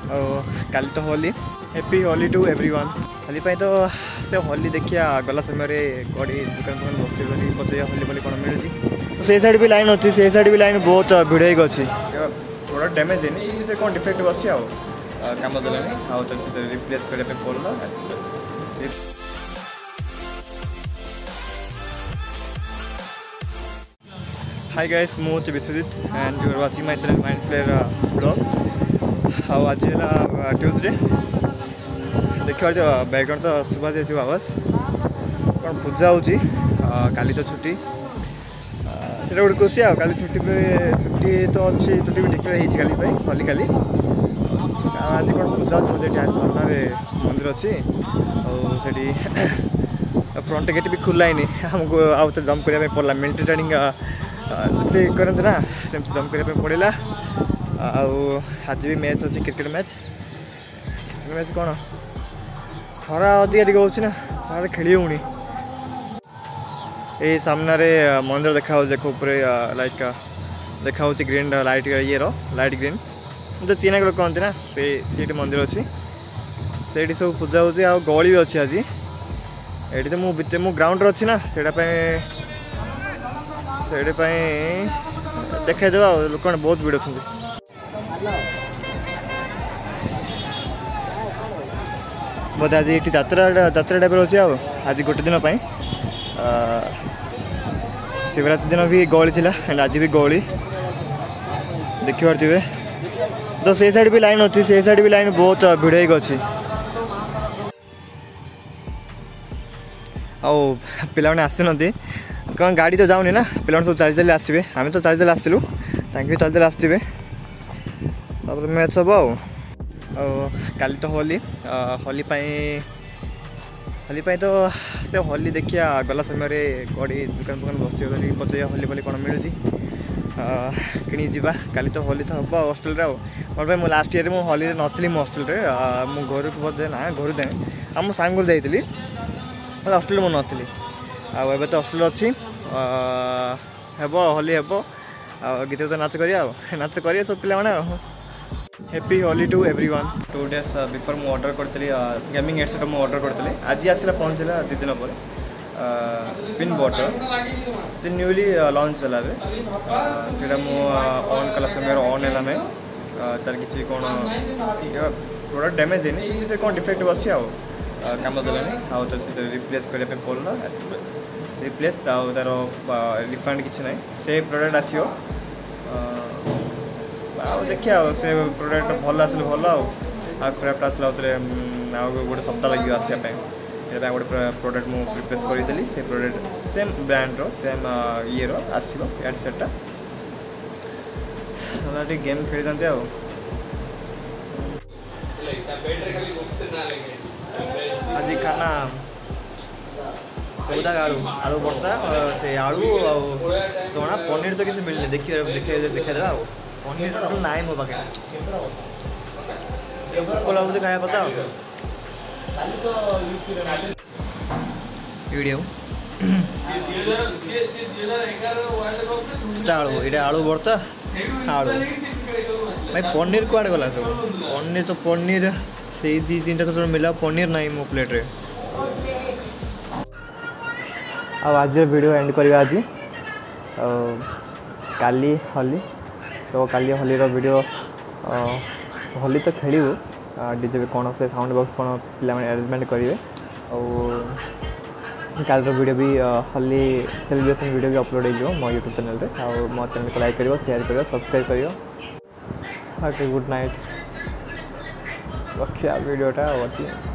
काली तो Holi happy Holi to everyone. Holi तो से होली देखिया गला समय कौड़ी दुकान दुकान बसते पचार होली बोली कौन मिलूँ से साइड भी लाइन अच्छी से साइड भी लाइन बहुत भिड़ अच्छी प्रोडक्ट डैमेज है कौन डिफेक्ट अच्छी आम देलानी आउ तो रिप्लेस करने पड़ला। हाय गाइस मुझे Vishwajit and you are watching my channel MIND-FLAYAR blog. आज है ट्यूजडे देखिए बैकग्राउंड तो सुबह जाइए आवाज कौन पूजा होची काली तो छुट्टी से गोटे खुशी आ काली छुट्टी तो अच्छी छुट्टी भी देखिए काली होली काली आज कौन पूजा अच्छे सामने मंदिर अच्छी और फ्रंट गेट भी खुला ही हमको आउ तो जंप करने पड़ा मिलिट्री ट्रेनिंग करते ना सेमती जंप करने पड़ा। आज भी मैच अच्छी क्रिकेट मैच कौन खरा अधिक टे हो खरा खेली होनी ये सामने मंदिर देखा देखो लाइक देखा ग्रीन लाइट ये लाइट ग्रीन जो चीना गुड़ कहते ना से मंदिर अच्छी से सब पूजा होती आ गली भी अच्छी आज ये तो मुझे ग्राउंड अच्छी ना से देखा लोक बहुत भिड़ अच्छे बोधे आज ये जात्रा टाइप अच्छे आज गोटे दिन शिवरात्रि दिन भी गहली थी एंड आज भी गहली देखी पारे तो से साइड भी लाइन अच्छी से साइड भी लाइन बहुत भिड़ अच्छी आने आसी कौन गाड़ी तो जाऊनी ना पिला सब चली चली आसवे आम तो चली चली आसलु भी चली चली आसवे मैच सब काली तो होली तो से होली देखिया गला समय कौड़ी दुकान दुकान बसते पचार होली बोली कौन मिलूँ कि जावा काली तो होली तो हम हॉस्टेल भाई मुझे लास्ट ईयर मुझे होली नी मो हॉस्टेल मु घर को बोधे ना घर दे आम सांग जाइली हॉस्टेल मुझे नी आए तो हॉस्टेल अच्छी हेब होली हेब गीत तो नाच करिए सब पिला happy Holi to everyone. 2 days before मु ऑर्डर करती गेमिंग हेडसेट मु ऑर्डर करती आज आसला पहुँचला 2 दिन पर स्पिन बटर न्यूली लॉन्च है से ऑन कला समय ऑन है ना तार किसी कौन प्रोडक्ट डैमेज है कौन डिफेक्ट अच्छी आम देलानी आउ तो रिप्लेस करने पड़ला रिप्लेस तार रिफंड किसी ना से प्रोडक्ट आसो देखिए से प्रोडक्ट भल आस भल खराब आसला गोटे सप्ताह लगे आसपाई गोटे प्रोडक्ट मुझे रिप्लेस करदेली से प्रोडक्ट सेम ब्रांड सेम ये आसो हेडसेटा गेम खेली आज खाना सौदा आलू भर्ता से आलू चना पनीर तो किसी मिलनी देखा पनीर तो ना मो पाखे लगे खाया पता वीडियो आलू भर्ता आलू भाई पनीर कुआड़े गला सब पनीर से 2-3टा तो मिला पनीर ना मो प्लेट रे आज वीडियो एंड करवा आज काली होली तो काली होली वीडियो होली तो खेलू डीजे कौन से साउंड बॉक्स कौन पिला अरेंजमेंट करेंगे और काल वीडियो भी होली सेलिब्रेशन वीडियो भी अपलोड हो मो यूट्यूब चैनल रे मो चैनल को लाइक करियो शेयर करियो सब्सक्राइब करियो। ओके गुड नाइट रखिया वीडियोटा अच्छी।